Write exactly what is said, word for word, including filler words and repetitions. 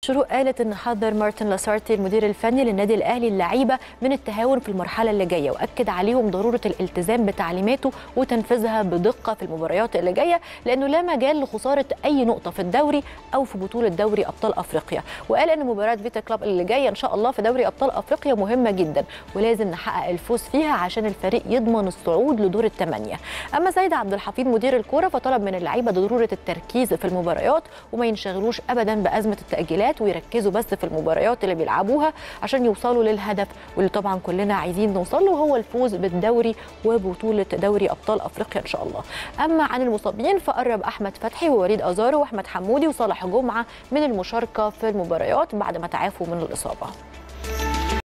شروق قالت ان حذر مارتن لاسارتي المدير الفني للنادي الاهلي اللعيبه من التهاون في المرحله اللي جايه، واكد عليهم ضروره الالتزام بتعليماته وتنفيذها بدقه في المباريات اللي جايه، لانه لا مجال لخساره اي نقطه في الدوري او في بطوله دوري ابطال افريقيا. وقال ان مباراه فيتا كلوب اللي جايه ان شاء الله في دوري ابطال افريقيا مهمه جدا، ولازم نحقق الفوز فيها عشان الفريق يضمن الصعود لدور الثمانيه. اما سيد عبد الحفيظ مدير الكوره فطلب من اللعيبه ضروره التركيز في المباريات وما ينشغلوش ابدا بازمه التاجيلات، ويركزوا بس في المباريات اللي بيلعبوها عشان يوصلوا للهدف واللي طبعا كلنا عايزين نوصل له، وهو الفوز بالدوري وبطوله دوري ابطال افريقيا ان شاء الله. اما عن المصابين فقرب احمد فتحي ووليد ازارو واحمد حمودي وصالح جمعه من المشاركه في المباريات بعد ما تعافوا من الاصابه.